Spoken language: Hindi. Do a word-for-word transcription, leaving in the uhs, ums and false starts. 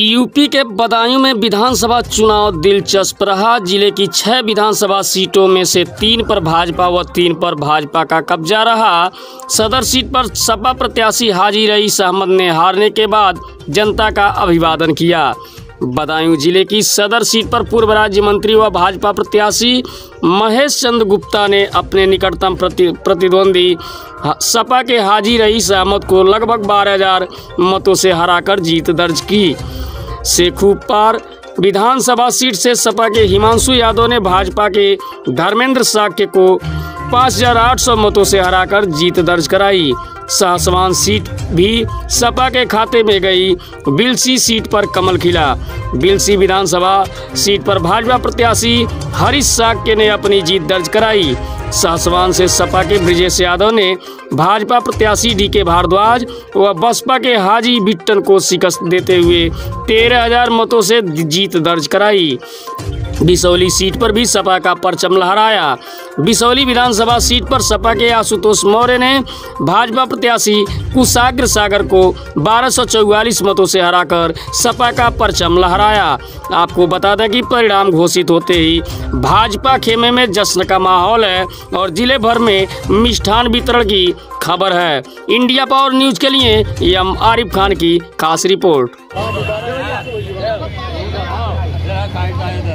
यूपी के बदायूं में विधानसभा चुनाव दिलचस्प रहा। जिले की छह विधानसभा सीटों में से तीन पर भाजपा व तीन पर भाजपा का कब्जा रहा। सदर सीट पर सपा प्रत्याशी हाजी रईस अहमद ने हारने के बाद जनता का अभिवादन किया। बदायूं जिले की सदर सीट पर पूर्व राज्य मंत्री व भाजपा प्रत्याशी महेश चंद्र गुप्ता ने अपने निकटतम प्रति प्रतिद्वंदी सपा के हाजी रईस अहमद को लगभग बारह हजार मतों से हराकर जीत दर्ज की। शेखुपार विधानसभा सीट से सपा के हिमांशु यादव ने भाजपा के धर्मेंद्र साक्य को पाँच हजार आठ सौ मतों से हराकर जीत दर्ज कराई। शाहसवान सीट भी सपा के खाते में गई। बिलसी सीट पर कमल खिला। बिलसी विधानसभा सीट पर भाजपा प्रत्याशी हरीश साक्य ने अपनी जीत दर्ज कराई। शाहसवान से सपा के ब्रिजेश यादव ने भाजपा प्रत्याशी डी के भारद्वाज व बसपा के हाजी बिट्टन को शिकस्त देते हुए तेरह हजार मतों से जीत दर्ज कराई। बिसौली सीट पर भी सपा का परचम लहराया। बिसौली विधानसभा सीट पर सपा के आशुतोष मौर्य ने भाजपा प्रत्याशी कुशाग्र सागर को बारह सौ चौवालीस मतों से हराकर सपा का परचम लहराया। आपको बता दें कि परिणाम घोषित होते ही भाजपा खेमे में जश्न का माहौल है और जिले भर में मिष्ठान वितरण की खबर है। इंडिया पावर न्यूज के लिए एम आरिफ खान की खास रिपोर्ट।